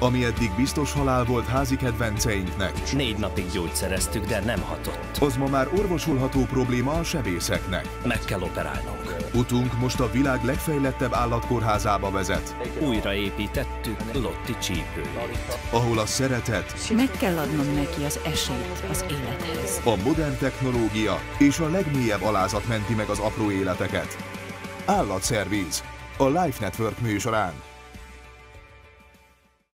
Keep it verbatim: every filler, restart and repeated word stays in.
Ami eddig biztos halál volt házi kedvenceinknek. Négy napig gyógyszereztük, de nem hatott. Az ma már orvosolható probléma a sebészeknek. Meg kell operálnunk. Utunk most a világ legfejlettebb állatkórházába vezet. Újraépítettük Lotti csípőjét. Ahol a szeretet, Meg kell adnom neki az esélyt az élethez. a modern technológia és a legmélyebb alázat menti meg az apró életeket. Állatszervíz, a Life Network műsorán.